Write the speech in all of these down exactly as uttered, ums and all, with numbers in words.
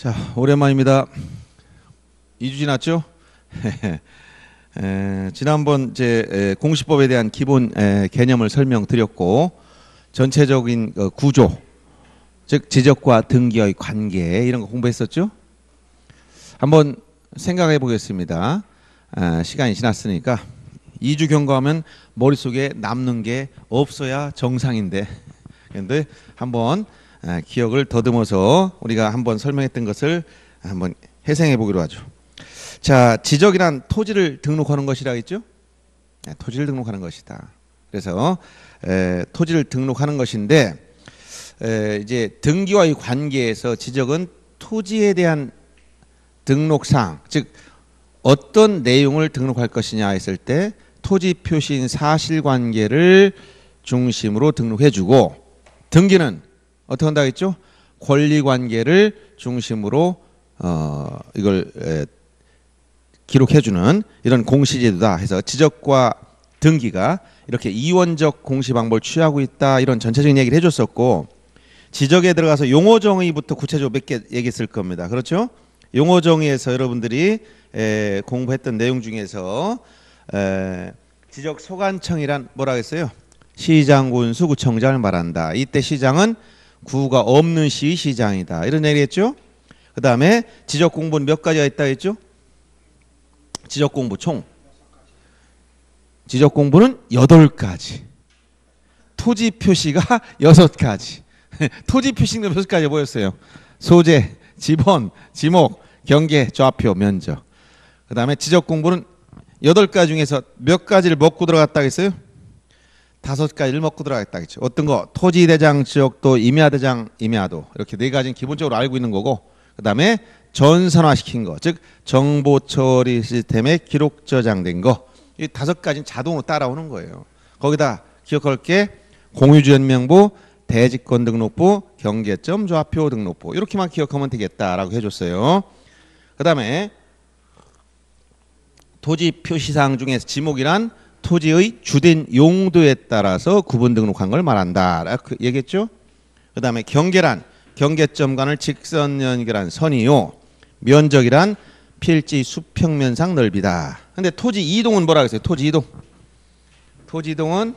자, 오랜만입니다. 이 주 지났죠? 에, 지난번 제 에, 공시법에 대한 기본 에, 개념을 설명드렸고, 전체적인 어, 구조, 즉 지적과 등기의 관계 이런 거 공부했었죠? 한번 생각해 보겠습니다. 아, 시간이 지났으니까 이 주 경과하면 머릿속에 남는 게 없어야 정상인데, 그런데 한번 아, 기억을 더듬어서 우리가 한번 설명했던 것을 한번 회상해 보기로 하죠. 자, 지적이란 토지를 등록하는 것이라 했죠? 네, 토지를 등록하는 것이다. 그래서 에, 토지를 등록하는 것인데, 에, 이제 등기와의 관계에서 지적은 토지에 대한 등록사항, 즉 어떤 내용을 등록할 것이냐 했을 때 토지 표시인 사실관계를 중심으로 등록해주고, 등기는 어떻게 한다고 했죠? 권리관계를 중심으로 어, 이걸 에, 기록해주는 이런 공시제도다 해서 지적과 등기가 이렇게 이원적 공시 방법을 취하고 있다, 이런 전체적인 얘기를 해줬었고, 지적에 들어가서 용어정의부터 구체적으로 몇 개 얘기했을 겁니다. 그렇죠? 용어정의에서 여러분들이 에, 공부했던 내용 중에서 에, 지적 소관청이란 뭐라고 했어요? 시장, 군수, 구청장을 말한다. 이때 시장은 구가 없는 시의 시장이다, 이런 얘기했죠. 그 다음에 지적 공부는 몇 가지가 있다 했죠? 지적 공부 총 지적 공부는 여덟 가지, 토지 표시가 여섯 가지. 토지 표시는 여섯 가지 뭐였어요? 소재, 지번, 지목, 경계, 좌표, 면적. 그 다음에 지적 공부는 여덟 가지 중에서 몇 가지를 먹고 들어갔다 했어요? 다섯 가지를 먹고 들어갔다 했죠. 어떤 거? 토지대장, 지역도, 임야대장, 임야도, 이렇게 네 가지는 기본적으로 알고 있는 거고, 그 다음에 전산화시킨 거, 즉 정보 처리 시스템에 기록 저장된 거, 이 다섯 가지는 자동으로 따라오는 거예요. 거기다 기억할 게 공유주연명부, 대지권 등록부, 경계점, 좌표 등록부, 이렇게만 기억하면 되겠다라고 해줬어요. 그 다음에 토지 표시사항 중에서 지목이란 토지의 주된 용도에 따라서 구분 등록한 걸 말한다 라고 얘기했죠. 그 다음에 경계란 경계점 간을 직선 연결한 선이요, 면적이란 필지 수평면상 넓이다. 근데 토지 이동은 뭐라고 했어요? 토지 이동. 토지 이동은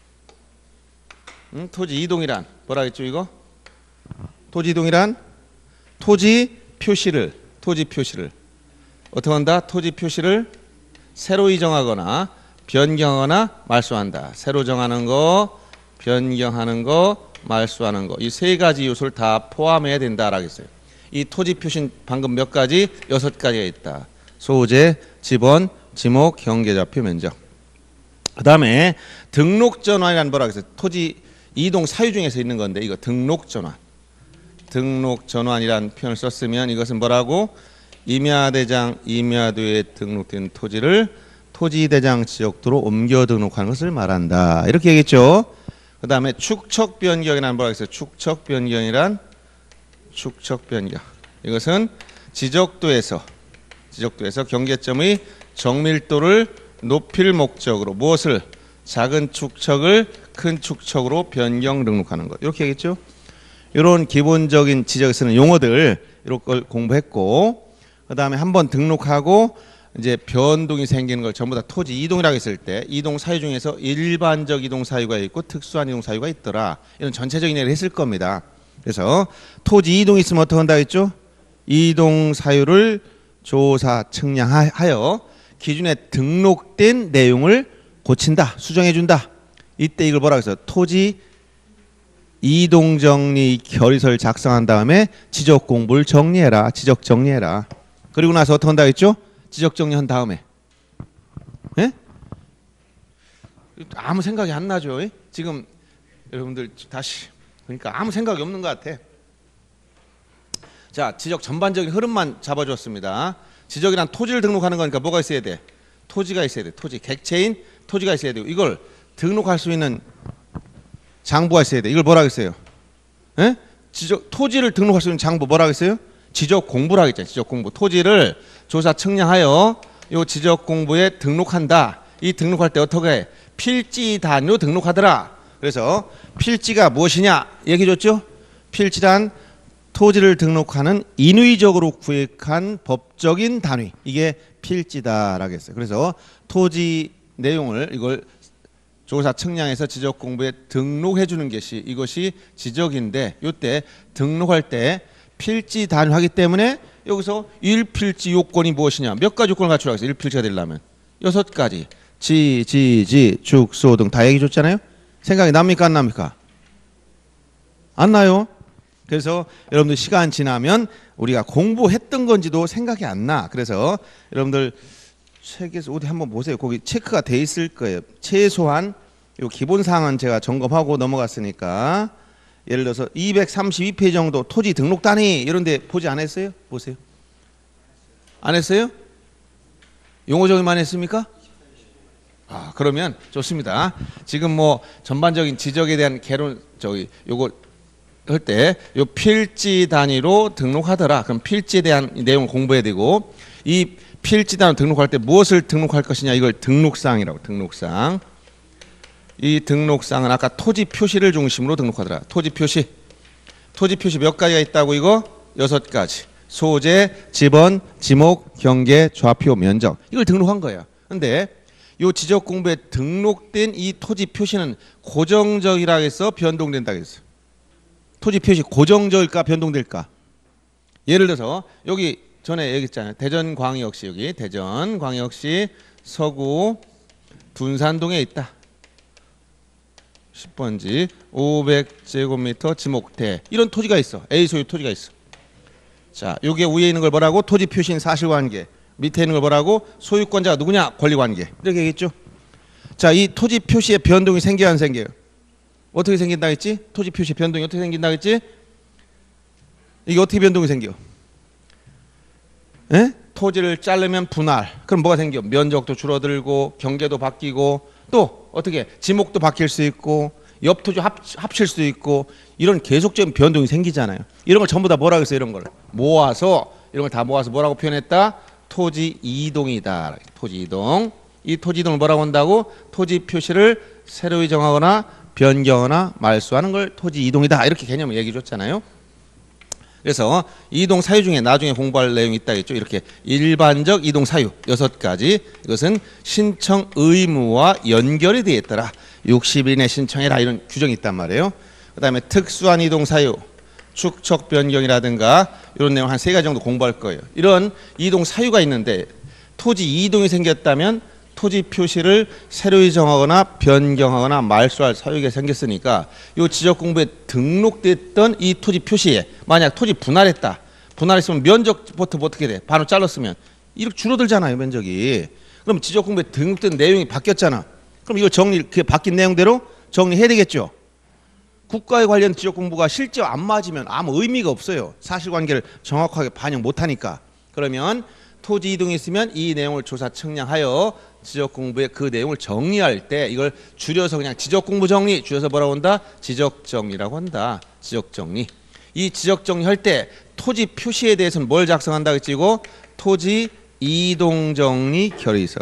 음, 토지 이동이란 뭐라고 했죠? 이거 토지 이동이란 토지 표시를 토지 표시를 어떻게 한다? 토지 표시를 새로 정하거나 변경하거나 말소한다. 새로 정하는 거, 변경하는 거, 말소하는 거, 이 세 가지 요소를 다 포함해야 된다라고 했어요. 이 토지 표시는 방금 몇 가지? 여섯 가지가 있다. 소재, 지번, 지목, 경계, 좌표, 면적. 그 다음에 등록전환이라는 뭐라고 했어요? 토지 이동 사유 중에서 있는 건데, 이거 등록전환. 등록전환이라는 표현을 썼으면 이것은 뭐라고? 임야대장, 임야도에 등록된 토지를 토지대장 지역도로 옮겨 등록하는 것을 말한다, 이렇게 얘기했죠. 그 다음에 축척 변경이란 뭐라고 했어요? 축척 변경이란 축척 변경. 이것은 지적도에서 지적도에서 경계점의 정밀도를 높일 목적으로 무엇을? 작은 축척을 큰 축척으로 변경 등록하는 것, 이렇게 얘기했죠. 이런 기본적인 지적에서는 용어들 이런 걸 공부했고, 그 다음에 한번 등록하고 이제 변동이 생기는 걸 전부 다 토지 이동이라고 했을 때, 이동 사유 중에서 일반적 이동 사유가 있고 특수한 이동 사유가 있더라, 이런 전체적인 얘기를 했을 겁니다. 그래서 토지 이동이 있으면 어떻게 한다고 했죠? 이동 사유를 조사 측량하여 기준에 등록된 내용을 고친다, 수정해준다. 이때 이걸 뭐라고 했어요? 토지 이동정리 결의서를 작성한 다음에 지적 공부를 정리해라, 지적 정리해라. 그리고 나서 어떻게 한다고 했죠? 지적 정리한 다음에, 예? 아무 생각이 안 나죠. 예? 지금 여러분들 다시 그러니까 아무 생각이 없는 것 같아. 자, 지적 전반적인 흐름만 잡아줬습니다. 지적이란 토지를 등록하는 거니까 뭐가 있어야 돼? 토지가 있어야 돼. 토지, 객체인 토지가 있어야 되고, 이걸 등록할 수 있는 장부가 있어야 돼. 이걸 뭐라고 했어요? 예? 지적 토지를 등록할 수 있는 장부 뭐라고 했어요? 지적 공부라고 했잖아요. 지적 공부. 토지를 조사 측량하여 요 지적 공부에 등록한다. 이 등록할 때 어떻게 해? 필지 단위로 등록하더라. 그래서 필지가 무엇이냐 얘기해 줬죠. 필지란 토지를 등록하는 인위적으로 구획한 법적인 단위, 이게 필지다라고 했어요. 그래서 토지 내용을 이걸 조사 측량해서 지적 공부에 등록해 주는 것이 이것이 지적인데, 이때 등록할 때 필지 단위하기 때문에 여기서 일필지 요건이 무엇이냐, 몇 가지 요건을 갖추라고 했어요. 일필지가 되려면 여섯 가지, 지, 지, 지, 축소 등 다 얘기 줬잖아요. 생각이 납니까 안 납니까? 안 나요. 그래서 여러분들 시간 지나면 우리가 공부했던 건지도 생각이 안 나. 그래서 여러분들 책에서 어디 한번 보세요. 거기 체크가 돼 있을 거예요. 최소한 요 기본 사항은 제가 점검하고 넘어갔으니까, 예를 들어서 이백삼십이 페이지 정도 토지 등록 단위 이런 데 보지 않았어요? 보세요. 안 했어요? 용어 정의만 했습니까? 아, 그러면 좋습니다. 지금 뭐 전반적인 지적에 대한 개론 저기 요거 할 때 요 필지 단위로 등록하더라. 그럼 필지에 대한 내용을 공부해야 되고, 이 필지 단위로 등록할 때 무엇을 등록할 것이냐, 이걸 등록사항이라고. 등록사항. 이 등록사항은 아까 토지 표시를 중심으로 등록하더라. 토지 표시. 토지 표시 몇 가지가 있다고 이거? 여섯 가지. 소재, 지번, 지목, 경계, 좌표, 면적. 이걸 등록한 거예요. 근데 요 지적 공부에 등록된 이 토지 표시는 고정적이라 해서 변동된다 했어요. 토지 표시 고정적일까 변동될까? 예를 들어서 여기 전에 얘기했잖아요. 대전광역시, 여기 대전광역시 서구 둔산동에 있다. 십 번지 오백 제곱미터 지목대, 이런 토지가 있어. A 소유 토지가 있어. 자, 여기에 위에 있는 걸 뭐라고? 토지 표시인 사실관계. 밑에 있는 걸 뭐라고? 소유권자가 누구냐? 권리관계. 이렇게 얘기했죠. 자, 이 토지 표시에 변동이 생겨야 안 생겨요? 어떻게 생긴다 했지? 토지 표시 변동이 어떻게 생긴다 했지? 이게 어떻게 변동이 생겨? 에? 토지를 자르면 분할. 그럼 뭐가 생겨? 면적도 줄어들고 경계도 바뀌고, 또 어떻게 지목도 바뀔 수 있고 옆 토지 합, 합칠 수 있고, 이런 계속적인 변동이 생기잖아요. 이런 걸 전부 다 뭐라고 했어요? 이런 걸 모아서, 이런 걸 다 모아서 뭐라고 표현했다? 토지 이동이다. 토지 이동. 이 토지 이동을 뭐라고 한다고? 토지 표시를 새로이 정하거나 변경하거나 말소하는 걸 토지 이동이다. 이렇게 개념을 얘기해 줬잖아요. 그래서 이동 사유 중에 나중에 공부할 내용이 있다 했죠. 이렇게 일반적 이동 사유 여섯 가지. 이것은 신청 의무와 연결이 되어 있더라. 육십 일 이내 신청해라, 이런 규정이 있단 말이에요. 그 다음에 특수한 이동 사유, 축척 변경이라든가 이런 내용 한 세 가지 정도 공부할 거예요. 이런 이동 사유가 있는데, 토지 이동이 생겼다면 토지 표시를 새로이 정하거나 변경하거나 말소할 사유가 생겼으니까 이 지적 공부에 등록됐던 이 토지 표시에 만약 토지 분할했다. 분할했으면 면적부터 어떻게 돼? 반으로 잘랐으면 이렇게 줄어들잖아요, 면적이. 그럼 지적 공부에 등록된 내용이 바뀌었잖아. 그럼 이거 정리, 그 바뀐 내용대로 정리해야 되겠죠. 국가에 관련 지적 공부가 실제 안 맞으면 아무 의미가 없어요. 사실관계를 정확하게 반영 못하니까. 그러면 토지 이동이 있으면 이 내용을 조사 측량하여 지적 공부의 그 내용을 정리할 때 이걸 줄여서 그냥 지적 공부 정리, 줄여서 뭐라고 한다? 지적 정리라고 한다. 지적 정리. 이 지적 정리할 때 토지 표시에 대해서는 뭘 작성한다 했지? 이거 토지 이동 정리 결의서.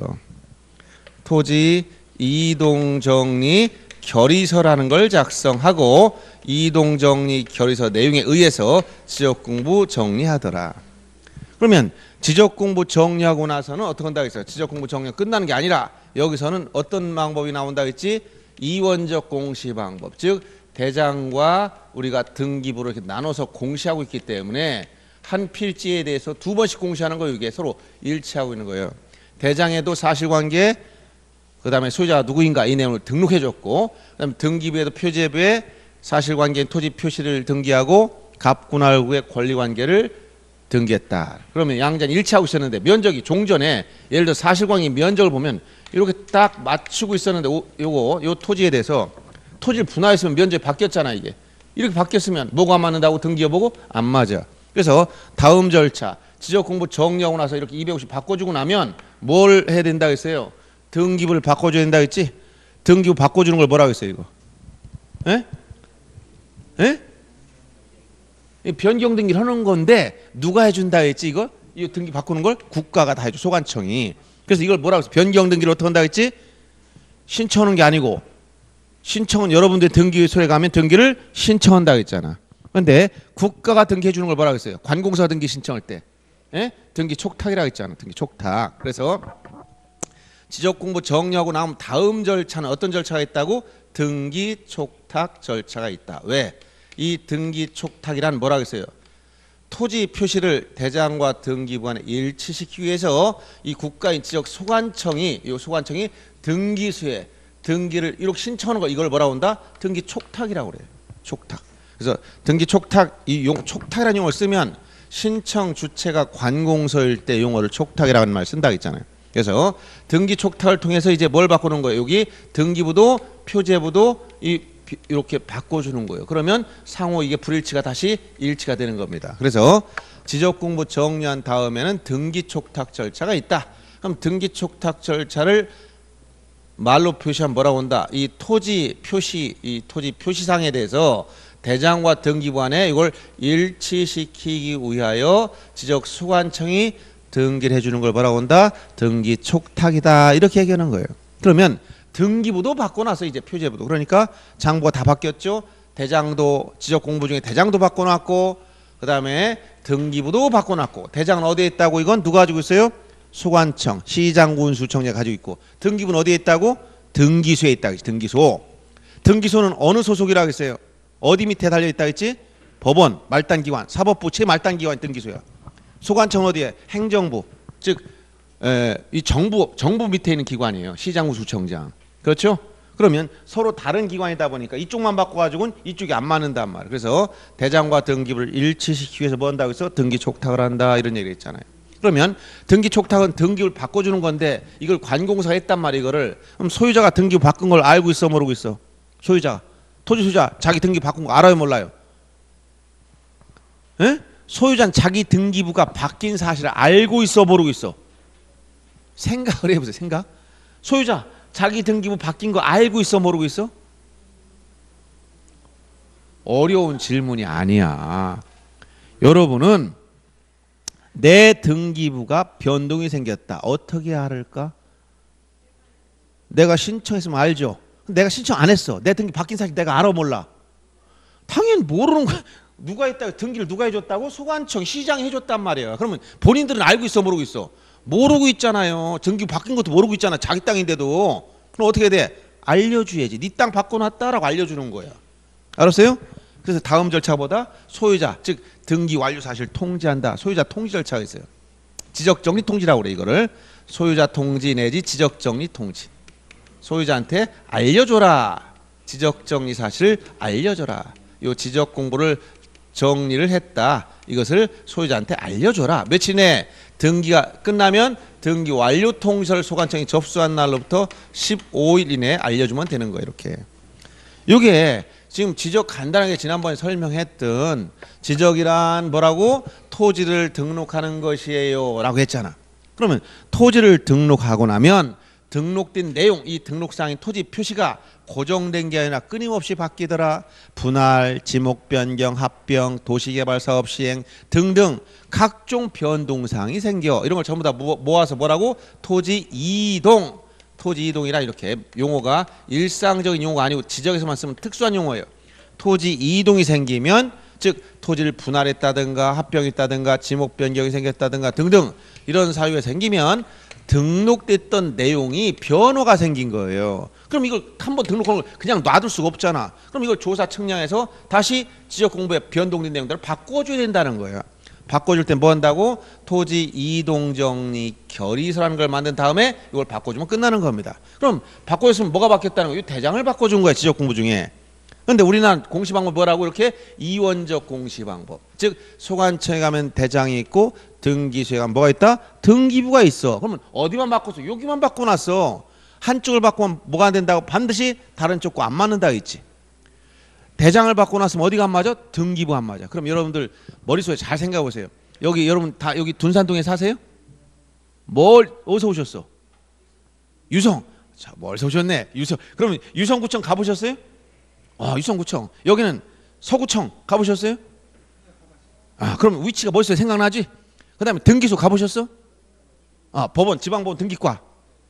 토지 이동 정리 결의서라는 걸 작성하고, 이동 정리 결의서 내용에 의해서 지적 공부 정리하더라. 그러면 지적 공부 정리하고 나서는 어떻게 한다 했어요? 지적 공부 정리 끝나는 게 아니라 여기서는 어떤 방법이 나온다 했지? 이원적 공시 방법. 즉 대장과 우리가 등기부를 이렇게 나눠서 공시하고 있기 때문에 한 필지에 대해서 두 번씩 공시하는 거예요. 이게 서로 일치하고 있는 거예요. 대장에도 사실관계, 그 다음에 소유자가 누구인가 이 내용을 등록해줬고, 그 다음에 등기부에도 표제부에 사실관계인 토지 표시를 등기하고 갑분할구의 권리관계를 등기했다. 그러면 양자는 일치하고 있었는데 면적이 종전에 예를 들어 사실관계 면적을 보면 이렇게 딱 맞추고 있었는데, 오, 요거 요 토지에 대해서 토지를 분할했으면 면적이 바뀌었잖아. 이게 이렇게 바뀌었으면 뭐가 맞는다고 등기해보고 안 맞아. 그래서 다음 절차 지적 공부 정리하고 나서 이렇게 이백오십 바꿔주고 나면 뭘 해야 된다 했어요? 등기부를 바꿔줘야 된다 했지? 등기부 바꿔주는 걸 뭐라고 했어요? 이거 에? 에? 변경 등기를 하는 건데 누가 해준다 했지? 이거 이 등기 바꾸는 걸 국가가 다 해줘, 소관청이. 그래서 이걸 뭐라고 했어? 변경 등기를 어떻게 한다 했지? 신청하는 게 아니고, 신청은 여러분들이 등기소에 가면 등기를 신청한다 했잖아. 근데 국가가 등기해 주는 걸 뭐라고 했어요? 관공서 등기 신청할 때 예? 등기 촉탁이라고 했잖아. 등기 촉탁. 그래서 지적공부 정리하고 나면 다음 절차는 어떤 절차가 있다고? 등기 촉탁 절차가 있다. 왜? 이 등기 촉탁이란 뭐라고 했어요? 토지 표시를 대장과 등기부 간에 일치시키기 위해서 이 국가인 지적 소관청이 이 소관청이 등기소에 등기를 이렇게 신청하는 거 이걸 뭐라고 한다? 등기 촉탁이라고 그래요. 촉탁. 그래서 등기 촉탁 이 용 촉탁이라는 용어를 쓰면 신청 주체가 관공서일 때 용어를 촉탁이라는 말 쓴다고 했잖아요. 그래서 등기 촉탁을 통해서 이제 뭘 바꾸는 거예요? 여기 등기부도 표제부도 이 이렇게 바꿔주는 거예요. 그러면 상호 이게 불일치가 다시 일치가 되는 겁니다. 그래서 지적공부 정리한 다음에는 등기 촉탁 절차가 있다. 그럼 등기 촉탁 절차를 말로 표시하면 뭐라고 한다? 이 토지 표시, 이 토지 표시상에 대해서 대장과 등기부 안에 이걸 일치시키기 위하여 지적 소관청이 등기를 해주는 걸 뭐라고 한다? 등기 촉탁이다. 이렇게 얘기하는 거예요. 그러면 등기부도 바꿔놨어 이제 표제부도. 그러니까 장부가 다 바뀌었죠. 대장도 지적 공부 중에 대장도 바꿔놨고 그 다음에 등기부도 바꿔놨고 대장은 어디에 있다고? 이건 누가 가지고 있어요? 소관청, 시장군수청장 가지고 있고 등기부는 어디에 있다고? 등기소에 있다고 했지. 등기소. 등기소는 어느 소속이라고 했어요? 어디 밑에 달려있다 했지? 법원, 말단기관, 사법부 최말단기관 등기소야. 소관청은 어디에? 행정부. 즉 에, 이 정부 정부 밑에 있는 기관이에요. 시장군수청장. 그렇죠? 그러면 서로 다른 기관이다 보니까 이쪽만 바꿔가지고는 이쪽이 안 맞는단 말이에요. 그래서 대장과 등기부를 일치시키기 위해서 뭐 한다고 해서 등기 촉탁을 한다 이런 얘기를 했잖아요. 그러면 등기 촉탁은 등기부를 바꿔주는 건데 이걸 관공서가 했단 말이에요. 이거를. 그럼 소유자가 등기부 바꾼 걸 알고 있어 모르고 있어? 소유자, 토지 소유자 자기 등기 바꾼 거 알아요 몰라요? 에? 소유자는 자기 등기부가 바뀐 사실을 알고 있어 모르고 있어? 생각을 해보세요. 생각. 소유자 자기 등기부 바뀐 거 알고 있어 모르고 있어? 어려운 질문이 아니야. 여러분은 내 등기부가 변동이 생겼다. 어떻게 알을까? 내가 신청했으면 알죠. 내가 신청 안 했어. 내 등기 바뀐 사실 내가 알아 몰라? 당연히 모르는 거야. 누가 했다고? 등기를 누가 해줬다고? 소관청, 시장이 해줬단 말이야. 그러면 본인들은 알고 있어 모르고 있어? 모르고 있잖아요. 등기 바뀐 것도 모르고 있잖아. 자기 땅인데도. 그럼 어떻게 돼? 알려줘야지. 네 땅 바꿔놨다라고 알려주는 거야. 알았어요? 그래서 다음 절차보다 소유자, 즉 등기 완료 사실 통지한다. 소유자 통지 절차가 있어요. 지적정리 통지라고 그래. 이거를 소유자 통지 내지 지적정리 통지. 소유자한테 알려줘라. 지적정리 사실을 알려줘라. 요 지적 공부를 정리를 했다. 이것을 소유자한테 알려줘라. 며칠 내에 등기가 끝나면 등기 완료 통지서를 소관청이 접수한 날로부터 십오 일 이내에 알려주면 되는 거예요. 이렇게. 이게 지금 지적 간단하게 지난번에 설명했던 지적이란 뭐라고? 토지를 등록하는 것이에요 라고 했잖아. 그러면 토지를 등록하고 나면 등록된 내용, 이 등록상의 토지 표시가 고정된 게 아니라 끊임없이 바뀌더라. 분할, 지목 변경, 합병, 도시개발사업 시행 등등 각종 변동사항이 생겨. 이런 걸 전부 다 모아서 뭐라고? 토지 이동. 토지 이동이라 이렇게 용어가 일상적인 용어가 아니고 지적에서만 쓰면 특수한 용어예요. 토지 이동이 생기면 즉 토지를 분할했다든가 합병했다든가 지목 변경이 생겼다든가 등등 이런 사유가 생기면 등록됐던 내용이 변화가 생긴 거예요. 그럼 이걸 한번 등록하는 걸 그냥 놔둘 수가 없잖아. 그럼 이걸 조사 측량해서 다시 지적 공부에 변동된 내용들을 바꿔줘야 된다는 거예요. 바꿔줄 때 뭐 한다고? 토지 이동정리 결의서라는 걸 만든 다음에 이걸 바꿔주면 끝나는 겁니다. 그럼 바꿔줬으면 뭐가 바뀌었다는 거예요? 대장을 바꿔준 거야. 지적 공부 중에. 그런데 우리나라 공시방법 뭐라고? 이렇게 이원적 공시방법. 즉 소관청에 가면 대장이 있고 등기소에 가면 뭐가 있다? 등기부가 있어. 그러면 어디만 바꿨어? 여기만 바꿔놨어. 한쪽을 바꾸면 뭐가 안 된다고? 반드시 다른 쪽과 안 맞는다 했지. 대장을 바꿔놨으면 어디가 안 맞아? 등기부 안 맞아. 그럼 여러분들 머릿속에 잘 생각해 보세요. 여기 여러분 다 여기 둔산동에 사세요? 뭘 어디서 오셨어? 유성. 자, 멀리서 오셨네. 유성. 그러면 유성구청 가보셨어요? 아, 유성구청. 여기는 서구청 가보셨어요? 아, 그럼 위치가 머릿속에 생각나지? 그 다음에 등기소 가보셨어? 아, 법원, 지방법원 등기과.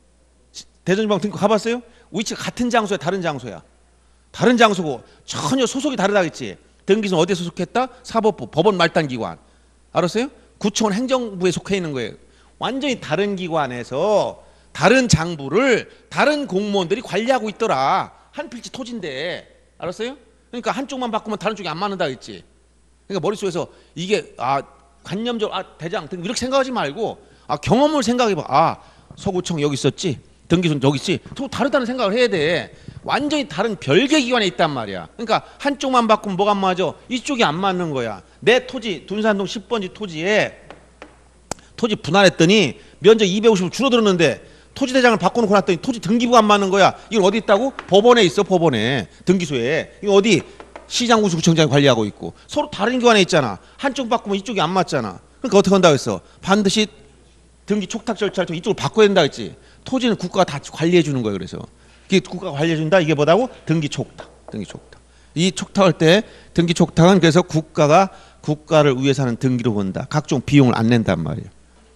대전지방 등기과 가봤어요? 위치가 같은 장소야, 다른 장소야? 다른 장소고 전혀 소속이 다르다겠지. 등기소는 어디에 소속했다? 사법부, 법원 말단기관. 알았어요? 구청은 행정부에 속해 있는 거예요. 완전히 다른 기관에서 다른 장부를 다른 공무원들이 관리하고 있더라. 한 필지 토지인데. 알았어요? 그러니까 한쪽만 바꾸면 다른 쪽이 안 맞는다 했지. 그러니까 머릿속에서 이게 아 관념적으로 아 대장 등 이렇게 생각하지 말고 아 경험을 생각해봐. 아 서구청 여기 있었지. 등기소는 여기 있지. 또 다르다는 생각을 해야 돼. 완전히 다른 별개 기관에 있단 말이야. 그러니까 한쪽만 바꾸면 뭐가 안 맞아? 이쪽이 안 맞는 거야. 내 토지 둔산동 십 번지 토지에 토지 분할했더니 면적 이백오십으로 줄어들었는데 토지대장을 바꿔놓고 놨더니 토지 등기부가 안 맞는 거야. 이건 어디 있다고? 법원에 있어. 법원에. 등기소에. 이거 어디? 시장군수구청장이 관리하고 있고. 서로 다른 기관에 있잖아. 한쪽 바꾸면 이쪽이 안 맞잖아. 그러니까 어떻게 한다고 했어? 반드시 등기 촉탁 절차를 통해 이쪽으로 바꿔야 된다 했지. 토지는 국가가 다 관리해 주는 거예요. 그래서 이게 국가가 관리해 준다. 이게 뭐다고? 등기 촉탁. 등기 촉탁. 이 촉탁할 때 등기 촉탁은 그래서 국가가 국가를 위해서 하는 등기로 본다. 각종 비용을 안 낸단 말이에요.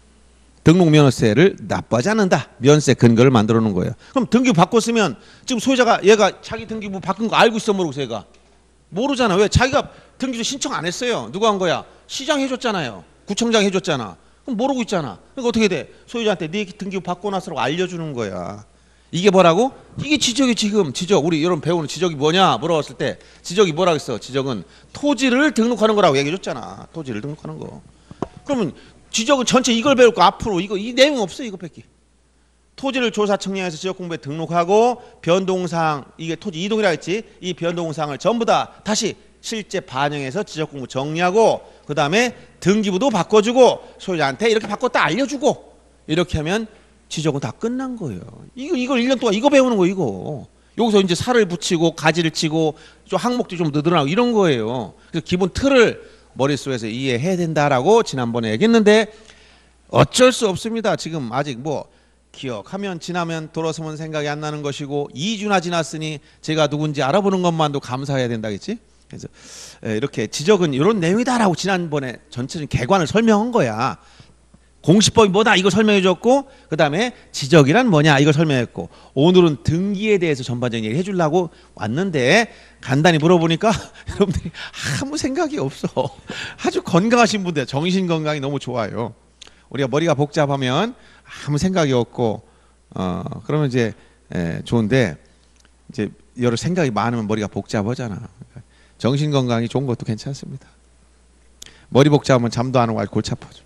등록면허세를 납부하지 않는다. 면세 근거를 만들어 놓은 거예요. 그럼 등기부 바꿨으면 지금 소유자가 얘가 자기 등기부 바꾼 거 알고 있어 모르고 얘가 모르잖아. 왜? 자기가 등기소 신청 안 했어요. 누가 한 거야? 시장 해줬잖아요. 구청장 해줬잖아. 그럼 모르고 있잖아. 그러니까 어떻게 돼? 소유자한테 네 등기부 바꿔 놨으라고 알려주는 거야. 이게 뭐라고? 이게 지적이 지금 지적. 우리 여러분 배우는 지적이 뭐냐 물어봤을 때 지적이 뭐라고 했어? 지적은 토지를 등록하는 거라고 얘기해줬잖아. 토지를 등록하는 거. 그러면 지적은 전체 이걸 배울 거 앞으로 이거 이 내용 없어 이거 뺏기. 토지를 조사 청량해서 지적 공부에 등록하고 변동사항 이게 토지 이동이라 했지. 이 변동사항을 전부 다 다시 실제 반영해서 지적 공부 정리하고 그 다음에 등기부도 바꿔주고 소유자한테 이렇게 바꿨다 알려주고 이렇게 하면 지적은 다 끝난 거예요. 이거 이걸 일 년 동안 이거 배우는 거 이거. 여기서 이제 살을 붙이고 가지를 치고 좀 항목도 좀 늘어나고 이런 거예요. 그래서 기본 틀을 머릿속에서 이해해야 된다라고 지난번에 얘기했는데 어쩔 수 없습니다. 지금 아직 뭐 기억하면 지나면 돌아서면 생각이 안 나는 것이고 이 주나 지났으니 제가 누군지 알아보는 것만도 감사해야 된다겠지. 그래서 이렇게 지적은 이런 내용이다라고 지난번에 전체적인 개관을 설명한 거야. 공시법이 뭐다 이거 설명해 줬고 그 다음에 지적이란 뭐냐 이걸 설명했고 오늘은 등기에 대해서 전반적인 얘기 해주려고 왔는데 간단히 물어보니까 여러분들이 아무 생각이 없어. 아주 건강하신 분들 정신 건강이 너무 좋아요. 우리가 머리가 복잡하면 아무 생각이 없고 어 그러면 이제 에, 좋은데 이제 여러 생각이 많으면 머리가 복잡하잖아. 정신 건강이 좋은 것도 괜찮습니다. 머리 복잡하면 잠도 안 오고 아주 골치 아파져.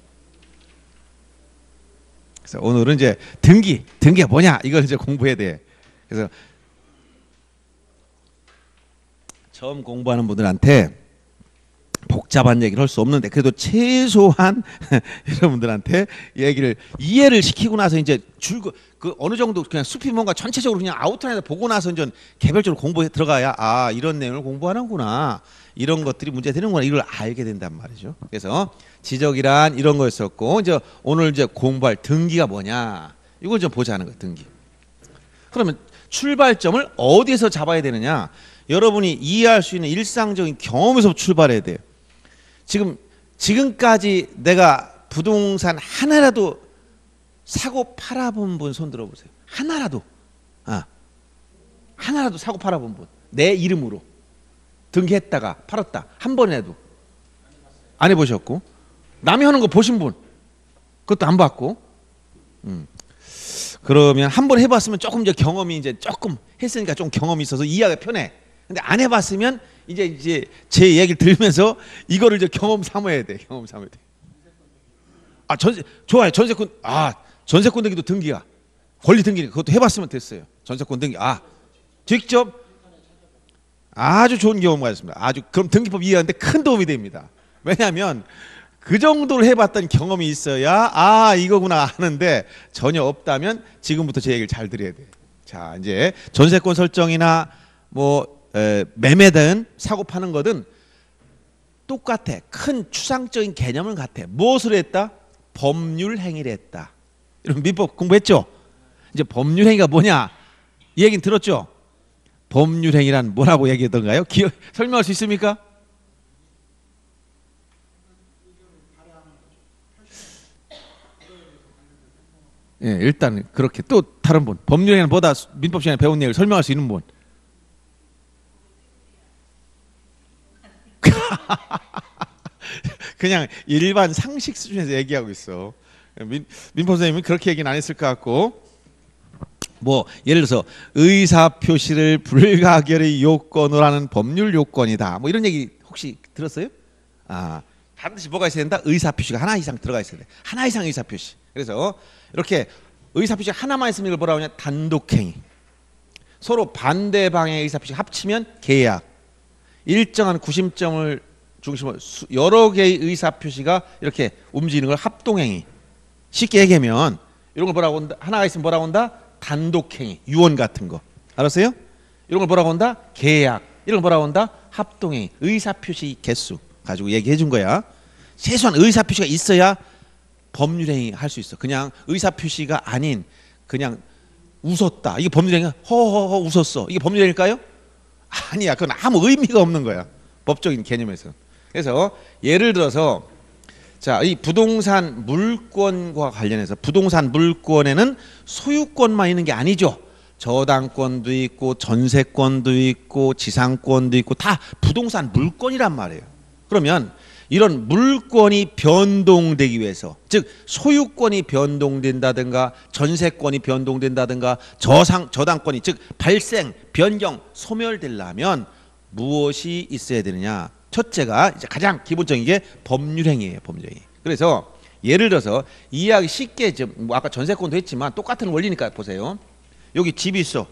그래서 오늘은 이제 등기, 등기가 뭐냐 이걸 이제 공부해야 돼. 그래서 처음 공부하는 분들한테 복잡한 얘기를 할 수 없는데 그래도 최소한 여러분들한테 얘기를 이해를 시키고 나서 이제 줄그 그 어느 정도 그냥 숲이 뭔가 전체적으로 그냥 아우트라인을 보고 나서 이제 개별적으로 공부에 들어가야 아 이런 내용을 공부하는구나 이런 것들이 문제 되는구나 이걸 알게 된단 말이죠. 그래서 지적이란 이런 거였었고 이제 오늘 이제 공부할 등기가 뭐냐 이걸 좀 보자는 거예요. 등기. 그러면 출발점을 어디에서 잡아야 되느냐? 여러분이 이해할 수 있는 일상적인 경험에서 출발해야 돼요. 지금 지금까지 내가 부동산 하나라도 사고 팔아본 분 손 들어보세요. 하나라도 아 하나라도 사고 팔아본 분 내 이름으로 등기했다가 팔았다 한 번이라도 안 해보셨고 남이 하는 거 보신 분 그것도 안 봤고 음. 그러면 한 번 해봤으면 조금 이제 경험이 이제 조금 했으니까 좀 경험이 있어서 이해하기 편해. 근데 안 해봤으면 이제 이제 제 얘기를 들으면서 이거를 이제 경험 삼아야 돼. 경험 삼아야 돼. 아 전세 좋아요. 전세권 아 전세권 등기도 등기야. 권리 등기 그것도 해봤으면 됐어요. 전세권 등기 아 직접 아주 좋은 경험을 가졌습니다. 아주 그럼 등기법 이해하는데 큰 도움이 됩니다. 왜냐하면 그 정도로 해봤던 경험이 있어야 아 이거구나 하는데 전혀 없다면 지금부터 제 얘기를 잘 들어야 돼. 자 이제 전세권 설정이나 뭐 에, 매매든 사고 파는 거든 똑같아. 큰 추상적인 개념은 같아. 무엇을 했다? 법률 행위를 했다. 이런 민법 공부했죠? 이제 법률 행위가 뭐냐? 이 얘기는 들었죠? 법률 행위란 뭐라고 얘기하던가요? 기억, 설명할 수 있습니까? 예, 일단 그렇게 또 다른 분 법률 행위는 뭐다 민법 시간에 배운 내용을 설명할 수 있는 분 그냥 일반 상식 수준에서 얘기하고 있어. 민, 민법 선생님은 그렇게 얘기는 안 했을 것 같고, 뭐 예를 들어서 의사 표시를 불가결의 요건으로 하는 법률 요건이다. 뭐 이런 얘기 혹시 들었어요? 아, 반드시 뭐가 있어야 된다? 의사 표시가 하나 이상 들어가 있어야 돼. 하나 이상 의사 표시. 그래서 이렇게 의사 표시 하나만 있으면 이걸 뭐라고 하냐? 단독행위. 서로 반대 방향의 의사 표시가 합치면 계약. 일정한 구심점을 중심으로 여러 개의 의사 표시가 이렇게 움직이는 걸 합동행위. 쉽게 얘기하면 이런 걸 뭐라고 한다? 하나가 있으면 뭐라고 한다? 단독행위, 유언 같은 거. 알았어요? 이런 걸 뭐라고 한다? 계약. 이런 걸 뭐라고 한다? 합동행위. 의사표시 개수 가지고 얘기해 준 거야. 최소한 의사표시가 있어야 법률행위 할 수 있어. 그냥 의사표시가 아닌 그냥 웃었다. 이게 법률행위. 허허허 웃었어. 이게 법률행위일까요? 아니야. 그건 아무 의미가 없는 거야. 법적인 개념에서. 그래서 예를 들어서 자, 이 부동산 물권과 관련해서 부동산 물권에는 소유권만 있는 게 아니죠. 저당권도 있고 전세권도 있고 지상권도 있고 다 부동산 물권이란 말이에요. 그러면 이런 물권이 변동되기 위해서, 즉 소유권이 변동된다든가 전세권이 변동된다든가 저상 저당권이 즉 발생, 변경, 소멸되려면 무엇이 있어야 되느냐? 첫째가 이제 가장 기본적인 게 법률행위예요. 법률행위. 그래서 예를 들어서 이해하기 쉽게 좀 뭐 아까 전세권도 했지만 똑같은 원리니까 보세요. 여기 집이 있어.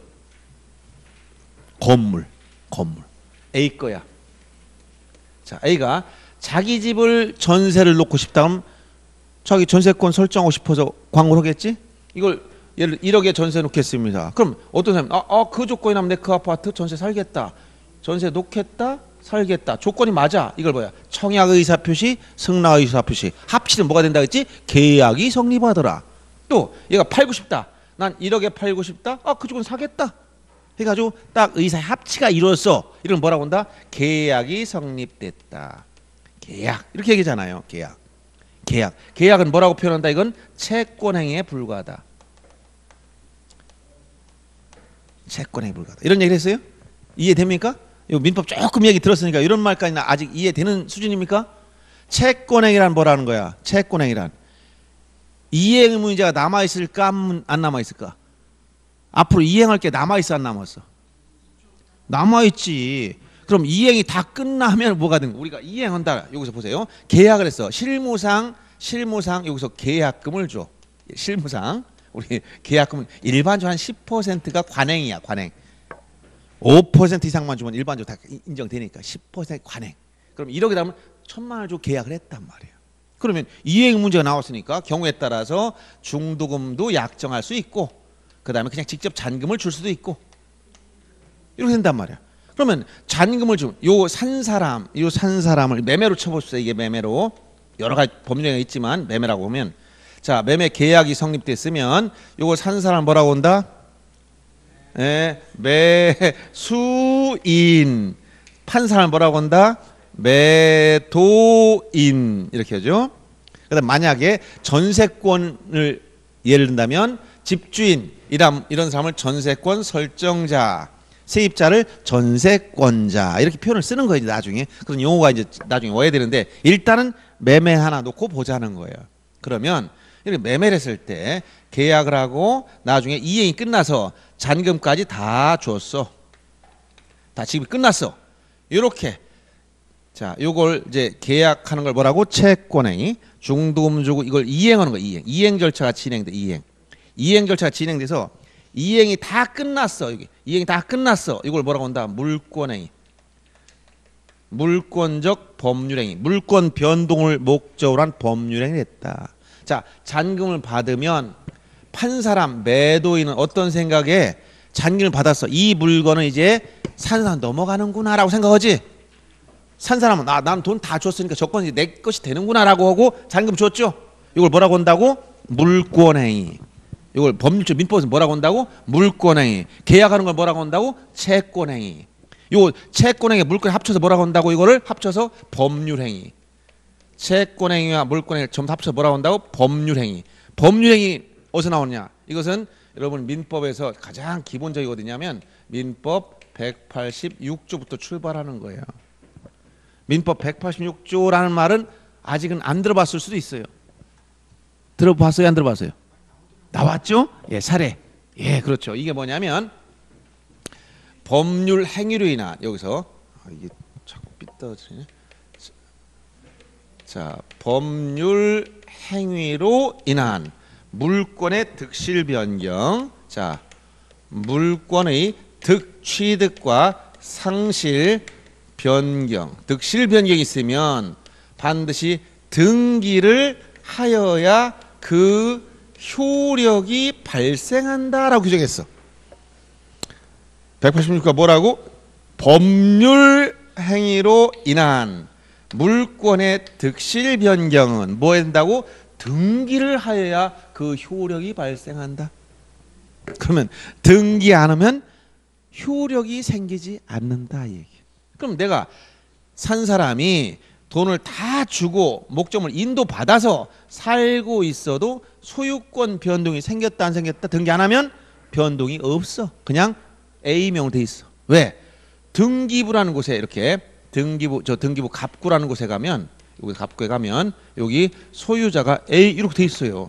건물, 건물. A 거야. 자, A가 자기 집을 전세를 놓고 싶다면 자기 전세권 설정하고 싶어서 광고를 하겠지? 이걸 예를 들어 일억에 전세 놓겠습니다. 그럼 어떤 사람이 아, 아, 그 조건이라면 내 그 아파트 전세 살겠다. 전세 놓겠다. 살겠다. 조건이 맞아. 이걸 뭐야? 청약 의사 표시, 승낙 의사 표시. 합치면 뭐가 된다 했지? 계약이 성립하더라. 또 얘가 팔고 싶다. 난 일억에 팔고 싶다. 아, 그 조건 사겠다. 해가지고 딱 의사 합치가 이루어졌어. 이런 뭐라고 한다? 계약이 성립됐다. 계약. 이렇게 얘기잖아요. 계약. 계약. 계약은 뭐라고 표현한다? 이건 채권행위에 불과하다. 채권행위에 불과하다. 이런 얘기를 했어요? 이해됩니까? 이 민법 조금 얘기 들었으니까 이런 말까지는 아직 이해되는 수준입니까? 채권행위란 뭐라는 거야? 채권행위란 이행 문제가 남아있을까 안 남아있을까? 앞으로 이행할 게 남아있어 안 남았어? 남아있지. 그럼 이행이 다 끝나면 뭐가 된 거야? 우리가 이행한다. 여기서 보세요. 계약을 했어. 실무상 실무상 여기서 계약금을 줘. 실무상 우리 계약금은 일반적으로 한 십 퍼센트가 관행이야. 관행. 오 퍼센트 이상만 주면 일반적으로 다 인정되니까 십 퍼센트 관행. 그럼 일억이 나면 천만 원을 주고 계약을 했단 말이에요. 그러면 이행 문제가 나왔으니까 경우에 따라서 중도금도 약정할 수 있고 그 다음에 그냥 직접 잔금을 줄 수도 있고 이렇게 된단 말이야. 그러면 잔금을 좀 요 산 사람 요 산 사람을 매매로 쳐봅시다. 이게 매매로 여러 가지 법률이 있지만 매매라고 보면 자 매매 계약이 성립됐으면 요거 산 사람 뭐라고 한다? 예, 매수인. 판 사람 뭐라고 한다? 매도인. 이렇게 하죠. 그다음 만약에 전세권을 예를 든다면 집주인 이런 이런 사람을 전세권 설정자, 세입자를 전세권자 이렇게 표현을 쓰는 거예요. 나중에 그런 용어가 이제 나중에 와야 되는데 일단은 매매 하나 놓고 보자는 거예요. 그러면 이렇게 매매를 했을 때 계약을 하고 나중에 이행이 끝나서 잔금까지 다 줬어. 다 지급이 끝났어. 이렇게 자, 요걸 이제 계약하는 걸 뭐라고? 채권행위. 중도금 주고 이걸 이행하는 거 이행. 이행 절차가 진행돼. 이행. 이행 절차가 진행돼서 이행이 다 끝났어. 여기 이행이 다 끝났어. 이걸 뭐라고 한다? 물권행위. 물권적 법률행위. 물권 변동을 목적으로 한 법률행위를 했다. 자, 잔금을 받으면 판 사람 매도인은 어떤 생각에 잔금을 받았어. 이 물건은 이제 산 사람 넘어가는구나라고 생각하지. 산 사람은 나 난 돈 다 줬으니까 저건 이제 내 것이 되는구나라고 하고 잔금 줬죠. 이걸 뭐라고 한다고? 물권행위. 이걸 법률적 민법에서 뭐라고 한다고? 물권행위. 계약하는 걸 뭐라고 한다고? 채권행위. 요 채권행위 물권 합쳐서 뭐라고 한다고? 이거를 합쳐서 법률행위. 채권행위와 물권행위 전부 합쳐서 뭐라고 한다고? 법률행위. 법률행위 어디서 나오느냐? 이것은 여러분 민법에서 가장 기본적이 어디냐면 민법 백팔십육 조부터 출발하는 거예요. 민법 백팔십육 조라는 말은 아직은 안 들어봤을 수도 있어요. 들어봤어요, 안 들어봤어요? 나왔죠? 예, 사례. 예, 그렇죠. 이게 뭐냐면 법률 행위로 인한, 여기서 아, 이게 자꾸 삐뚤어지네. 자, 법률 행위로 인한 물권의 득실 변경. 자, 물권의 득, 취득과 상실 변경. 득실 변경이 있으면 반드시 등기를 하여야 그 효력이 발생한다라고 규정했어. 백팔십육 조가 뭐라고? 법률 행위로 인한 물권의 득실 변경은 뭐 한다고? 등기를 하여야 그 효력이 발생한다. 그러면 등기 안 하면 효력이 생기지 않는다 얘기. 그럼 내가 산 사람이 돈을 다 주고 목적물 인도받아서 살고 있어도 소유권 변동이 생겼다 안 생겼다 등기 안 하면 변동이 없어. 그냥 A명으로 돼 있어. 왜? 등기부라는 곳에 이렇게 등기부 저 등기부 갑구라는 곳에 가면 여기 갑구에 가면 여기 소유자가 A 이렇게 돼 있어요.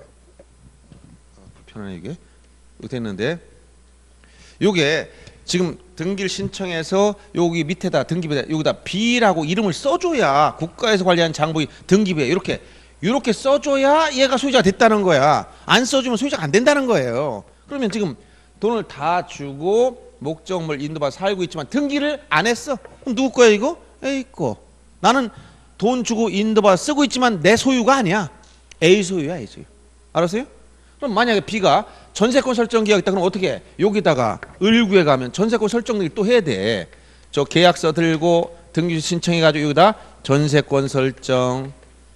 불편하네 이게. 이렇게 됐는데 요게 지금 등기를 신청해서 여기 밑에다 등기부에 여기다 B라고 이름을 써줘야 국가에서 관리하는 장부의 등기부에 이렇게 이렇게 써줘야 얘가 소유자가 됐다는 거야. 안 써주면 소유자가 안 된다는 거예요. 그러면 지금 돈을 다 주고 목적물 인도받아 살고 있지만 등기를 안 했어. 그럼 누구 거야 이거? A 거. 나는 돈 주고 인도받아 쓰고 있지만 내 소유가 아니야. A 소유야, A 소유. 알았어요? 그럼 만약에 B가 전세권 설정 계약 있다 그럼 어떻게 해? 여기다가 을구에 가면 전세권 설정을 또 해야 돼. 저 계약서 들고 등기 신청해 가지고 여기다 전세권 설정,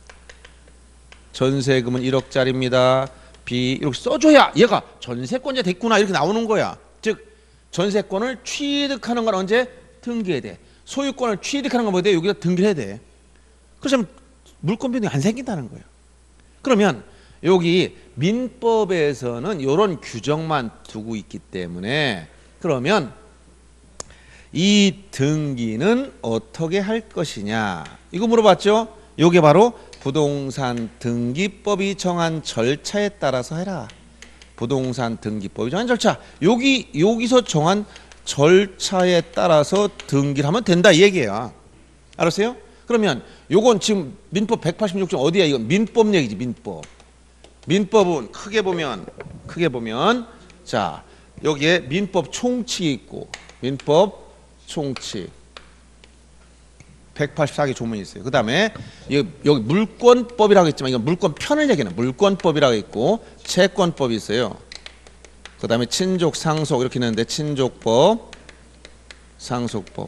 전세금은 일억짜리입니다. B 이렇게 써줘야 얘가 전세권자 됐구나 이렇게 나오는 거야. 즉 전세권을 취득하는 건 언제? 등기해야 돼. 소유권을 취득하는 건 뭐돼? 여기다 등기해야 돼. 그렇다면 물권 변동이 안 생긴다는 거예요. 그러면 여기 민법에서는 이런 규정만 두고 있기 때문에 그러면 이 등기는 어떻게 할 것이냐 이거 물어봤죠? 이게 바로 부동산 등기법이 정한 절차에 따라서 해라. 부동산 등기법이 정한 절차. 여기 여기서 정한 절차에 따라서 등기를 하면 된다 이 얘기야. 알았어요? 그러면 요건 지금 민법 백팔십육 조 어디야? 이건 민법 얘기지 민법. 민법은 크게 보면 크게 보면 자 여기에 민법 총칙이 있고 민법 총칙 백팔십사 개 조문이 있어요. 그 다음에 여기 물권법이라고 했지만 이건 물권 편을 얘기하는 물권법이라고 있고 채권법이 있어요. 그 다음에 친족 상속 이렇게 있는데 친족법 상속법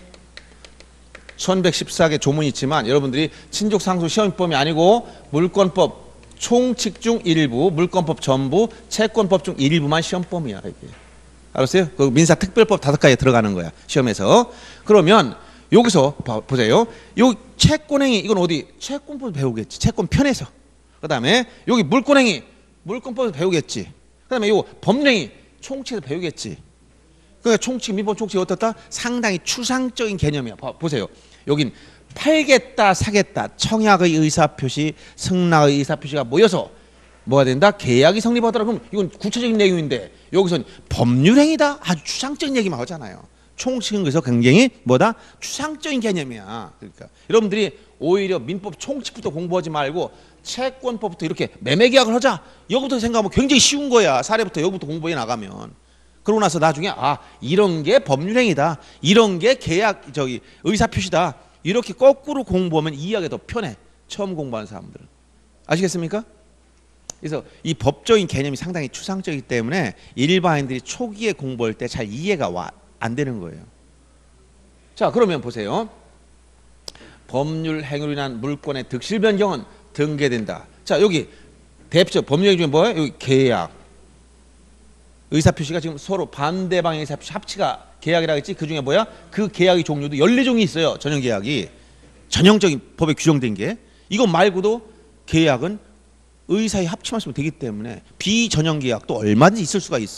천백십사 개 조문이 있지만 여러분들이 친족 상속 시험법이 아니고 물권법 총칙 중 일부, 물권법 전부, 채권법 중 일부만 시험법이야 이게. 알았어요? 그 민사특별법 다섯 가지에 들어가는 거야 시험에서. 그러면 여기서 봐, 보세요. 요 채권행위 이건 어디? 채권법 배우겠지. 채권편에서. 그 다음에 여기 물권행위 물권법에서 배우겠지. 그 다음에 요 법령이 총칙에서 배우겠지. 그러니까 총칙 민법 총칙이 어떻다? 상당히 추상적인 개념이야. 봐, 보세요. 여긴 팔겠다 사겠다 청약의 의사표시 승낙의 의사표시가 모여서 뭐가 된다? 계약이 성립하더라. 그럼 이건 구체적인 내용인데 여기서는 법률행위다 아주 추상적인 얘기만 하잖아요. 총칙은 그래서 굉장히 뭐다? 추상적인 개념이야. 그러니까 여러분들이 오히려 민법 총칙부터 공부하지 말고 채권법부터 이렇게 매매계약을 하자 여기부터 생각하면 굉장히 쉬운 거야. 사례부터 여기부터 공부해 나가면. 그러고 나서 나중에 아 이런 게 법률행위다 이런 게 계약 저기 의사표시다 이렇게 거꾸로 공부하면 이해하기 더 편해. 처음 공부하는 사람들은. 아시겠습니까? 그래서 이 법적인 개념이 상당히 추상적이기 때문에 일반인들이 초기에 공부할 때 잘 이해가 와, 안 되는 거예요. 자 그러면 보세요. 법률 행위로 인한 물권의 득실 변경은 등기된다. 자 여기 대표적 법률 중에 뭐예요? 여기 계약 의사표시가 지금 서로 반대 방향의 의사표시 합치가 계약이라고 했지. 그 중에 뭐야? 그 계약의 종류도 열네 종이 있어요. 전형 계약이. 전형적인 법에 규정된 게. 이거 말고도 계약은 의사의 합치만 쓰면 되기 때문에 비전형 계약도 얼마든지 있을 수가 있어.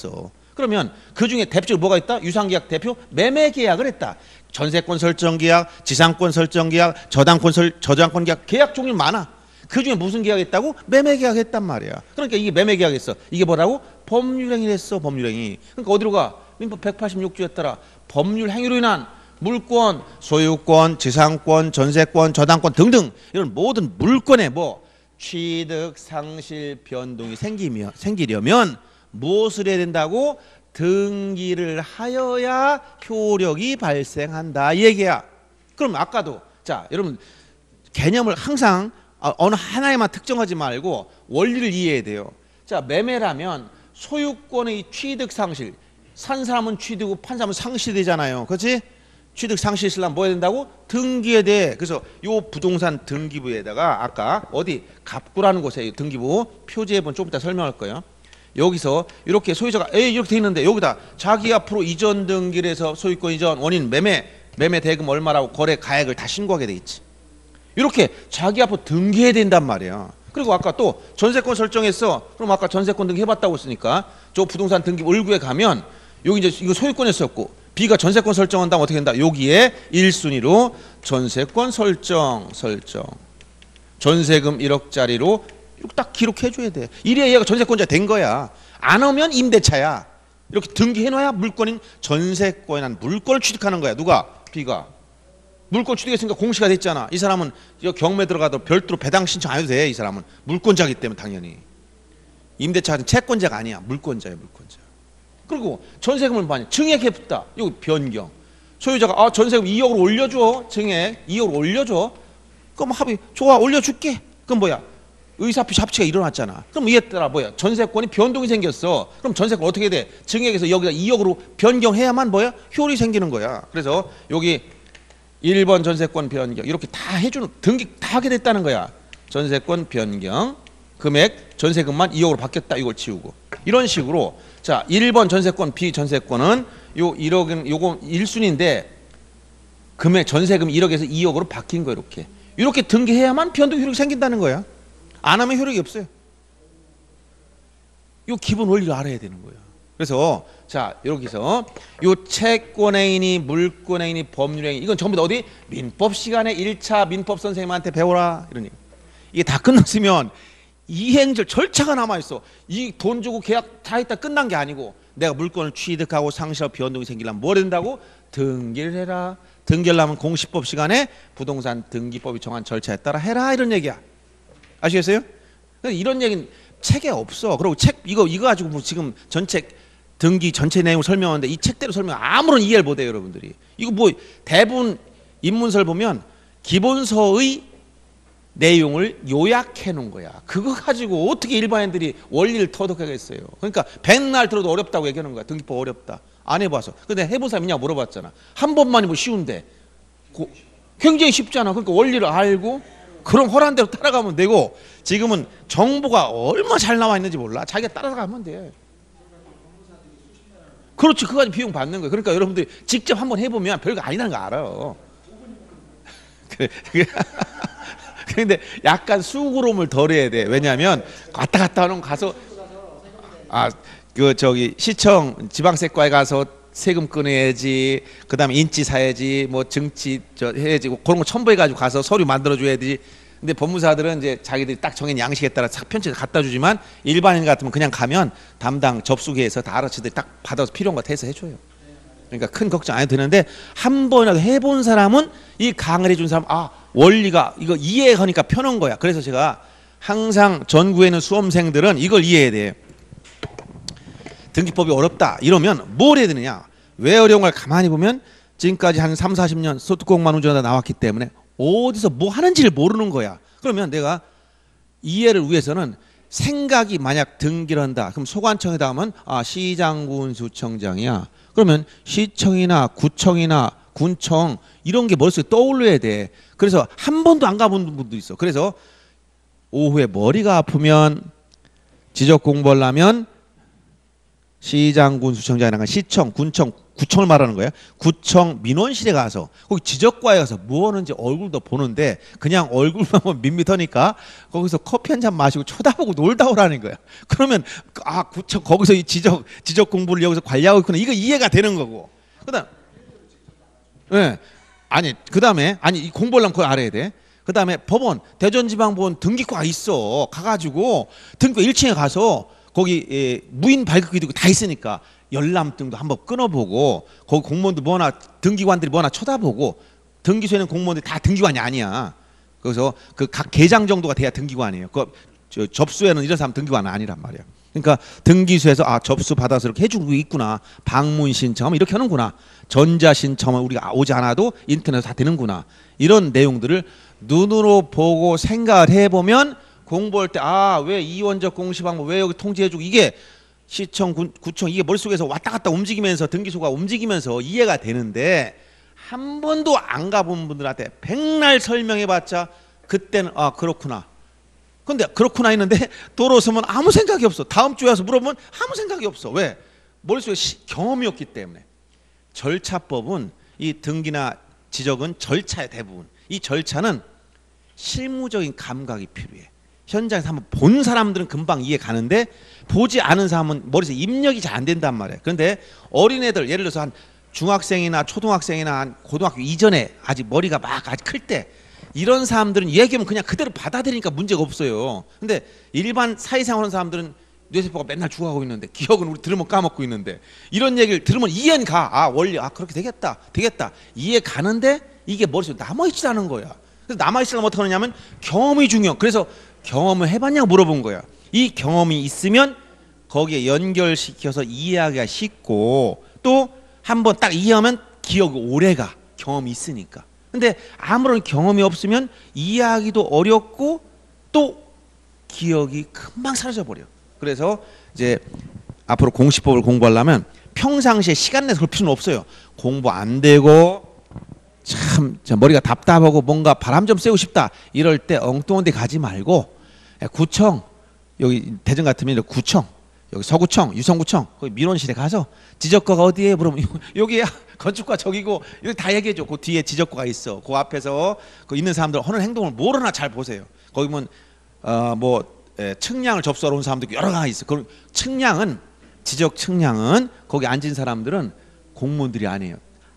그러면 그 중에 대표적으로 뭐가 있다? 유상계약 대표 매매계약을 했다. 전세권 설정계약, 지상권 설정계약, 저당권 설, 저당권 계약, 계약 종류 많아. 그 중에 무슨 계약했다고? 매매계약 했단 말이야. 그러니까 이게 매매계약했어. 이게 뭐라고? 법률행위를 했어. 법률행위. 그러니까 어디로 가? 민법 백팔십육 조에 따라 법률행위로 인한 물권, 소유권, 지상권, 전세권, 저당권 등등 이런 모든 물권에 뭐 취득, 상실, 변동이 생기며, 생기려면 무엇을 해야 된다고? 등기를 하여야 효력이 발생한다 이 얘기야. 그럼 아까도 자 여러분 개념을 항상 어느 하나에만 특정하지 말고 원리를 이해해야 돼요. 자 매매라면 소유권의 취득 상실, 산 사람은 취득이고 판 사람은 상실되잖아요. 그렇지? 취득 상실 있으려면 뭐 해야 된다고? 등기해야 돼. 그래서 요 부동산 등기부에다가 아까 어디 갑구라는 곳에 등기부 표지해본 좀 이따 설명할 거예요. 여기서 이렇게 소유자가 에이 이렇게 돼 있는데 여기다 자기 앞으로 이전 등기를 해서 소유권 이전 원인 매매 매매 대금 얼마라고 거래 가액을 다 신고하게 돼 있지. 이렇게 자기 앞으로 등기해야 된단 말이야. 그리고 아까 또 전세권 설정했어. 그럼 아까 전세권 등기 해봤다고 했으니까 저 부동산 등기 일구에 가면 여기 이제 이거 소유권이었고 B가 전세권 설정한다면 어떻게 된다? 여기에 일 순위로 전세권 설정 설정 전세금 일억짜리로 딱 기록해줘야 돼. 이래야 얘가 전세권자 된 거야. 안 하면 임대차야. 이렇게 등기해놔야 물권인 전세권에 난 물권을 취득하는 거야. 누가? B가. 물권 취득했으니까 공시가 됐잖아. 이 사람은 경매 들어가도 별도로 배당 신청 안 해도 돼. 이 사람은 물권자이기 때문에 당연히. 임대차는 채권자가 아니야. 물권자야 물권자. 그리고 전세금을 많이 증액했다. 이거 변경. 소유자가 아 전세금 이억으로 올려줘. 증액 이억으로 올려줘. 그럼 합의 좋아 올려줄게. 그럼 뭐야? 의사표시 합치가 일어났잖아. 그럼 이에 따라 뭐야? 전세권이 변동이 생겼어. 그럼 전세권 어떻게 돼? 증액해서 여기다 이억으로 변경해야만 뭐야? 효율이 생기는 거야. 그래서 여기 일 번 전세권 변경 이렇게 다 해주는 등기 다 하게 됐다는 거야. 전세권 변경 금액 전세금만 이억으로 바뀌었다. 이걸 지우고 이런 식으로 자 일 번 전세권 B 전세권은 요 일억은 요거 일 순위인데 금액 전세금 일억에서 이억으로 바뀐 거 이렇게 이렇게 등기해야만 변동 효력이 생긴다는 거야. 안 하면 효력이 없어요. 이 기본 원리를 알아야 되는 거예요. 그래서 자 여기서 요 채권행위니 물권행위니 법률행위 이건 전부 다 어디? 민법 시간에 일 차 민법 선생님한테 배워라 이러니 이게 다 끝났으면 이행절 절차가 남아있어. 이 돈 주고 계약 다 했다 끝난 게 아니고 내가 물건을 취득하고 상실하고 변동이 생기려면 뭘 된다고? 등기를 해라. 등기를 하면 공시법 시간에 부동산 등기법이 정한 절차에 따라 해라 이런 얘기야. 아시겠어요? 이런 얘기는 책에 없어. 그리고 책 이거 이거 가지고 뭐 지금 전체 등기 전체 내용을 설명하는데 이 책대로 설명 아무런 이해를 못해요 여러분들이. 이거 뭐 대부분 입문서를 보면 기본서의 내용을 요약해 놓은 거야. 그거 가지고 어떻게 일반인들이 원리를 터득하겠어요. 그러니까 백날 들어도 어렵다고 얘기하는 거야. 등기법 어렵다. 안 해봐서. 근데 해본 사람 있냐고 물어봤잖아. 한 번만이 뭐 쉬운데 고, 굉장히 쉽잖아. 그러니까 원리를 알고 그럼 허란 대로 따라가면 되고 지금은 정보가 얼마나 잘 나와 있는지 몰라. 자기가 따라가면 돼. 그렇지. 그거 가지고 비용 받는 거야. 그러니까 여러분들이 직접 한번 해보면 별거 아니라는 거 알아요. 그런데 약간 수고로움을 덜 해야 돼. 왜냐하면 왔다 갔다 하는 가서 아 그 저기 시청 지방세과에 가서 세금 끊어야지. 그다음에 인지 사야지. 뭐 증치 저 해야지. 그런 거 첨부해가지고 가서 서류 만들어줘야 되지. 근데 법무사들은 이제 자기들이 딱 정해진 양식에 따라 편지를 갖다 주지만 일반인 같으면 그냥 가면 담당 접수기에서 다 알아치들이 딱 받아서 필요한 거 해서 해줘요. 그러니까 큰 걱정 안 해도 되는데 한 번이라도 해본 사람은 이 강의를 해준 사람 아 원리가 이거 이해하니까 편한 거야. 그래서 제가 항상 전국에 있는 수험생들은 이걸 이해해야 돼. 등기법이 어렵다 이러면 뭘 해야 되느냐. 왜 어려운 걸 가만히 보면 지금까지 한 삼, 사십 년 소뚜껑만 운전하다 나왔기 때문에 어디서 뭐 하는지를 모르는 거야. 그러면 내가 이해를 위해서는 생각이 만약 등기를 한다. 그럼 소관청에다 하면 아 시장군수청장이야. 그러면 시청이나 구청이나 군청 이런 게 머릿속에 떠올려야 돼. 그래서 한 번도 안 가본 분도 있어. 그래서 오후에 머리가 아프면 지적 공부를 하면 시장, 군, 수청장이 아니라 시청, 군청, 구청을 말하는 거예요. 구청 민원실에 가서 거기 지적과에 가서 뭐 하는지 얼굴도 보는데 그냥 얼굴만 보면 밋밋하니까 거기서 커피 한 잔 마시고 쳐다보고 놀다 오라는 거야. 그러면 아 구청 거기서 이 지적 지적 공부를 여기서 관리하고 있구나. 이거 이해가 되는 거고. 그다음 예. 네. 아니 그다음에 아니 이 공부하려면 그걸 알아야 돼. 그다음에 법원 대전지방법원 등기과가 있어. 가가지고 등기과 일 층에 가서 거기 예, 무인 발급기도 다 있으니까 열람등도 한번 끊어보고 거기 공무원들 뭐나 등기관들이 뭐나 쳐다보고 등기소에는 공무원들이 다 등기관이 아니야. 그래서 그 각 계장 정도가 돼야 등기관이에요. 그 저, 접수에는 이런 사람 등기관은 아니란 말이야. 그러니까 등기소에서 아 접수 받아서 이렇게 해주고 있구나. 방문 신청하면 이렇게 하는구나. 전자 신청하면 우리가 오지 않아도 인터넷에 다 되는구나. 이런 내용들을 눈으로 보고 생각을 해보면 공부할 때 아 왜 이원적 공시방법 왜 여기 통지해주고 이게 시청 군, 구청 이게 머릿속에서 왔다 갔다 움직이면서 등기소가 움직이면서 이해가 되는데 한 번도 안 가본 분들한테 백날 설명해봤자 그때는 아 그렇구나. 근데 그렇구나 했는데 돌아서면 아무 생각이 없어. 다음 주에 와서 물어보면 아무 생각이 없어. 왜? 머릿속에 시, 경험이 없기 때문에. 절차법은 이 등기나 지적은 절차의 대부분. 이 절차는 실무적인 감각이 필요해. 현장에서 한번 본 사람들은 금방 이해 가는데 보지 않은 사람은 머릿속에 입력이 잘 안 된단 말이에요. 그런데 어린애들 예를 들어서 한 중학생이나 초등학생이나 한 고등학교 이전에 아직 머리가 막 아직 클 때 이런 사람들은 얘기하면 그냥 그대로 받아들이니까 문제가 없어요. 근데 일반 사회생활 하는 사람들은 뇌세포가 맨날 죽어가고 있는데 기억은 우리 들으면 까먹고 있는데 이런 얘기를 들으면 이해는 가. 아 원리 아 그렇게 되겠다 되겠다 이해 가는데 이게 머릿속에 남아있지 않은 거야. 그래서 남아있으려면 어떻게 하느냐면 경험이 중요. 그래서 경험을 해봤냐고 물어본 거야. 이 경험이 있으면 거기에 연결시켜서 이해하기가 쉽고 또 한번 딱 이해하면 기억이 오래가. 경험이 있으니까. 근데 아무런 경험이 없으면 이해하기도 어렵고 또 기억이 금방 사라져 버려. 그래서 이제 앞으로 공시법을 공부하려면 평상시에 시간 내서 그럴 필요는 없어요. 공부 안 되고 참 머리가 답답하고 뭔가 바람 좀 쐬고 싶다 이럴 때 엉뚱한 데 가지 말고 구청 여기 대전 같으면 구청 여기 서구청 유성구청 거기 민원실에 가서 지적과가 어디에 물으면 여기야 건축과 저기고 여기 다 얘기해줘. 그 뒤에 지적과가 있어. 그 앞에서 그 있는 사람들 하는 행동을 뭐르나 잘 보세요. 거기 보면 어뭐 측량을 접수하러 온 사람도 여러 가지 있어. 그 측량은 지적 측량은 거기 앉은 사람들은 공무원들이 아니에요.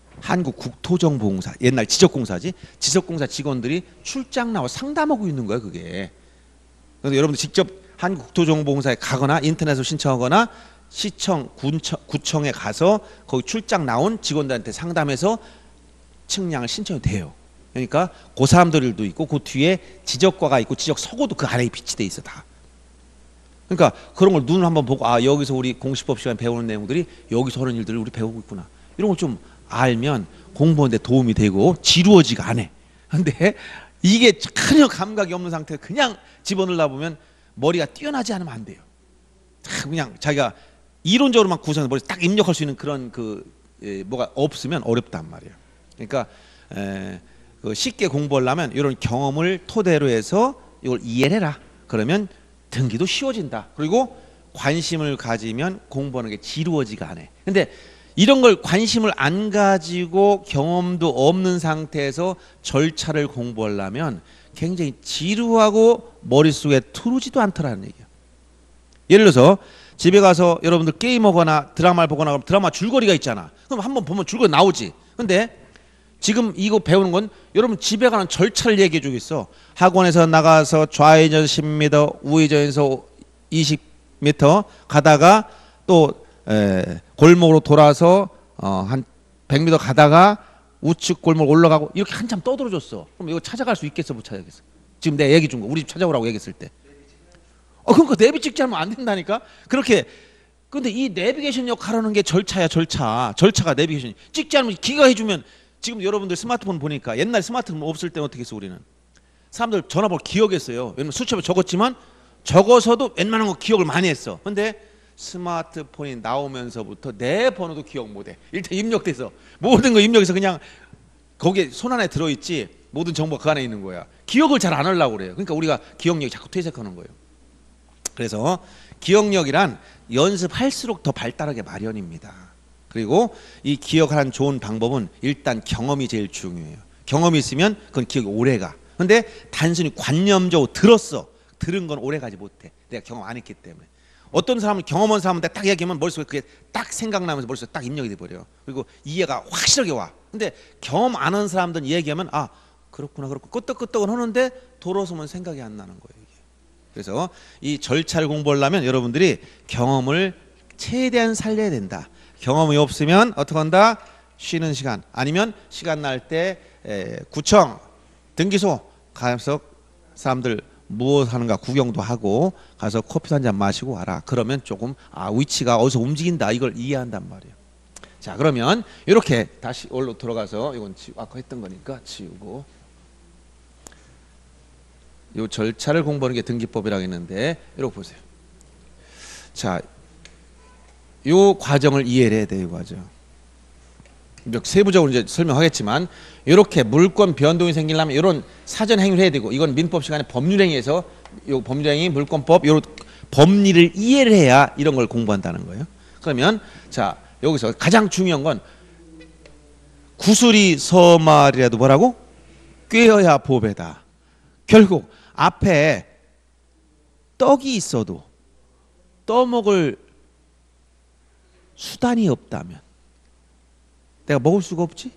한국국토정보공사 옛날 지적공사지 지적공사 직원들이 출장 나와 상담하고 있는 거야 그게. 그래서 여러분들 직접 한국국토정보공사에 가거나 인터넷으로 신청하거나 시청 군청, 구청에 가서 거기 출장 나온 직원들한테 상담해서 측량을 신청이 돼요. 그러니까 그 사람들도 있고 그 뒤에 지적과가 있고 지적 서고도 그 아래에 비치돼 있어 다. 그러니까 그런 걸 눈을 한번 보고 아 여기서 우리 공시법 시간에 배우는 내용들이 여기서 하는 일들을 우리 배우고 있구나. 이런 걸 좀 알면 공부하는데 도움이 되고 지루하지가 않아. 근데 이게 전혀 감각이 없는 상태에서 그냥 집어넣으려 보면 머리가 뛰어나지 않으면 안 돼요. 그냥 자기가 이론적으로만 구성해서 머리에 딱 입력할 수 있는 그런 그 에, 뭐가 없으면 어렵단 말이에요. 그러니까 에, 그 쉽게 공부하려면 이런 경험을 토대로 해서 이걸 이해해라. 그러면 등기도 쉬워진다. 그리고 관심을 가지면 공부하는 게 지루하지가 않아. 근데 이런 걸 관심을 안 가지고 경험도 없는 상태에서 절차를 공부하려면 굉장히 지루하고 머릿속에 들어오지도 않더라는 얘기예요. 예를 들어서 집에 가서 여러분들 게임하거나 드라마를 보거나 그러면 드라마 줄거리가 있잖아. 그럼 한번 보면 줄거리 나오지. 근데 지금 이거 배우는 건 여러분 집에 가는 절차를 얘기해 주겠어. 학원에서 나가서 좌회전 십 미터, 우회전에서 이십 미터 가다가 또 에, 골목으로 돌아서 어, 한 백 미터 가다가 우측 골목 올라가고 이렇게 한참 떠들어줬어. 그럼 이거 찾아갈 수 있겠어 못 찾아가겠어? 지금 내가 얘기 준 거 우리 집 찾아오라고 얘기했을 때. 어 그러니까 내비 찍지 않으면 안 된다니까. 그렇게 근데 이 내비게이션 역할하는 게 절차야 절차. 절차가 내비게이션. 찍지 않으면 기가 해주면 지금 여러분들 스마트폰 보니까 옛날 스마트폰 없을 때 어떻게 했어 우리는? 사람들 전화번호 기억했어요. 왜냐면 수첩에 적었지만 적어서도 웬만한 거 기억을 많이 했어. 근데 스마트폰이 나오면서부터 내 번호도 기억 못해. 일단 입력돼서 모든 거 입력해서 그냥 거기에 손 안에 들어있지 모든 정보가 그 안에 있는 거야. 기억을 잘 안 하려고 그래요. 그러니까 우리가 기억력이 자꾸 퇴색하는 거예요. 그래서 기억력이란 연습할수록 더 발달하게 마련입니다. 그리고 이 기억하는 좋은 방법은 일단 경험이 제일 중요해요. 경험이 있으면 그건 기억이 오래가. 근데 단순히 관념적으로 들었어. 들은 건 오래가지 못해. 내가 경험 안 했기 때문에. 어떤 사람은 경험한 사람한테 딱 얘기하면 머릿속에 그게 딱 생각나면서 머릿속에 딱 입력이 돼버려. 그리고 이해가 확실하게 와. 근데 경험 안 한 사람들은 얘기하면 아 그렇구나 그렇구나 끄떡끄떡은 하는데 돌아서면 생각이 안 나는 거예요. 이게. 그래서 이 절차를 공부하려면 여러분들이 경험을 최대한 살려야 된다. 경험이 없으면 어떻게 한다? 쉬는 시간 아니면 시간 날 때 구청 등기소 가서 사람들 무엇 하는가 구경도 하고 가서 커피 한 잔 마시고 와라. 그러면 조금 아 위치가 어디서 움직인다 이걸 이해한단 말이에요. 자 그러면 이렇게 다시 원로 들어가서 이건 지, 아까 했던 거니까 지우고 이 절차를 공부하는 게 등기법이라고 했는데 이렇게 보세요. 자, 이 과정을 이해를 해야 돼요. 이 과정. 세부적으로 이제 설명하겠지만 이렇게 물권 변동이 생기려면 이런 사전 행위를 해야 되고 이건 민법 시간에 법률행위에서 요 법률행위 물권법 이런 법리를 이해를 해야 이런 걸 공부한다는 거예요. 그러면 자 여기서 가장 중요한 건 구슬이 서말이라도 뭐라고? 꿰어야 보배다. 결국 앞에 떡이 있어도 떠먹을 수단이 없다면 내가 먹을 수가 없지?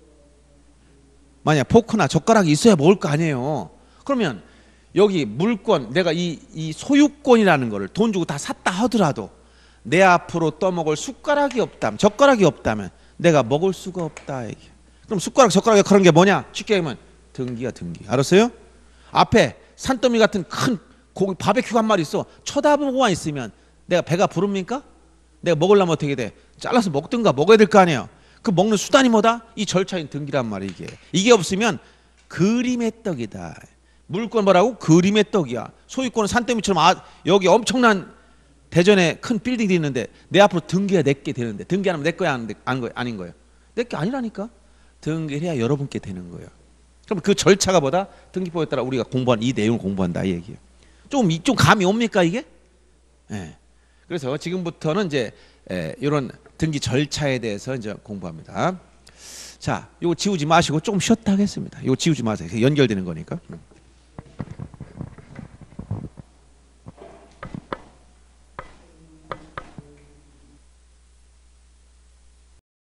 만약 포크나 젓가락이 있어야 먹을 거 아니에요. 그러면 여기 물권 내가 이, 이 소유권이라는 거를 돈 주고 다 샀다 하더라도 내 앞으로 떠먹을 숟가락이 없다면 젓가락이 없다면 내가 먹을 수가 없다. 이게. 그럼 숟가락 젓가락이 그런 게 뭐냐? 쉽게 얘기하면 등기야 등기. 알았어요? 앞에 산더미 같은 큰 고기 바베큐가 한 마리 있어. 쳐다보고만 있으면 내가 배가 부릅니까? 내가 먹으려면 어떻게 돼? 잘라서 먹든가 먹어야 될 거 아니에요. 그 먹는 수단이 뭐다? 이 절차인 등기란 말이야. 이게 이게 없으면 그림의 떡이다. 물권 뭐라고? 그림의 떡이야. 소유권은 산더미처럼 아, 여기 엄청난 대전에 큰 빌딩이 있는데 내 앞으로 등기가 내게 되는데 등기 안 하면 내 거야 아닌 거예요? 내 게 아니라니까. 등기를 해야 여러분께 되는 거예요. 그럼 그 절차가 뭐다? 등기법에 따라 우리가 공부한 이 내용을 공부한다 이 얘기예요. 좀, 좀 감이 옵니까 이게? 예. 그래서 지금부터는 이제 예, 이런 등기 절차에 대해서 이제 공부합니다. 자, 이거 지우지 마시고 조금 쉬었다 하겠습니다. 이거 지우지 마세요. 연결되는 거니까.